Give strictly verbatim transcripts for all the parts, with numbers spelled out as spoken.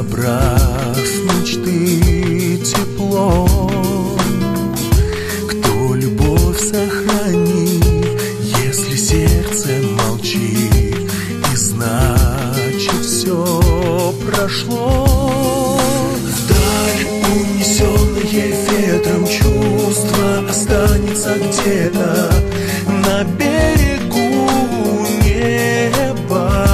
забрав мечты тепло. Кто любовь сохранит, если сердце молчит, и значит все прошло. Вдаль унесенное ветром чувство останется где-то на берегу неба.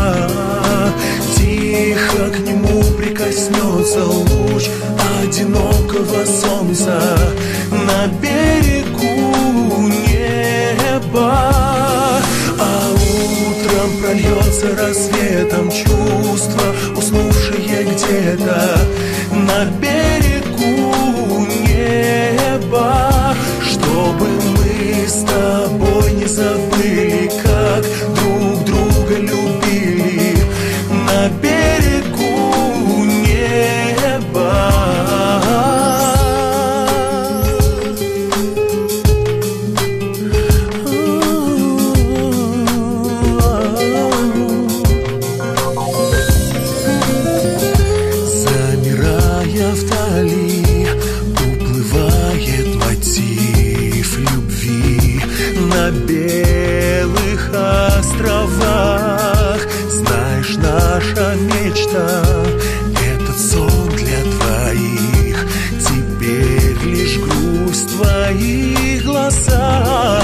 Тихо к нему прикоснется луч одинокого солнца на берегу неба. А утром прольется рассветом чувство, уснувшее где-то на берегу неба. Чтобы мы с тобой не забыли, как друг друга любили на берегу неба. Замирая вдали, уплывает мотив любви на белых островах. Знаешь, наша мечта — этот сон для двоих, теперь лишь грусть в твоих глазах.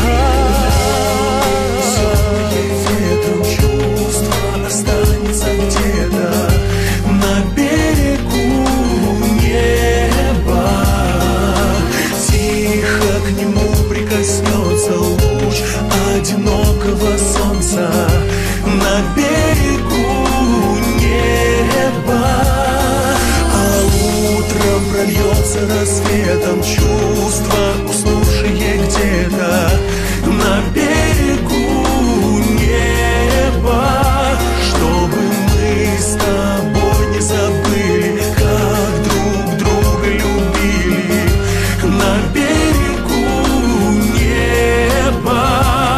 Ветром чувство останется где-то на берегу неба. Тихо к нему прикоснется луч одинокого солнца на берегу неба. А утром прольется рассветом чувство, уснувшее где-то на берегу неба. Чтобы мы с тобой не забыли, как друг друга любили на берегу неба.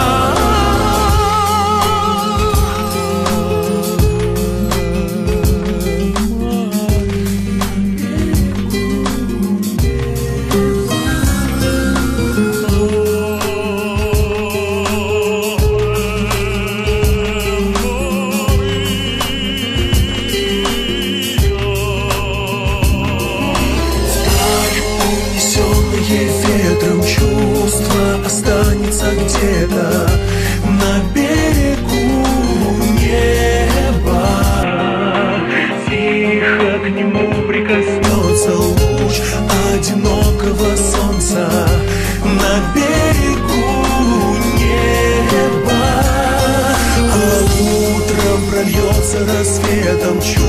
Ветром чувство останется где-то на берегу неба. Тихо к нему прикоснется луч одинокого солнца на берегу неба. А утром прольется рассветом чувство,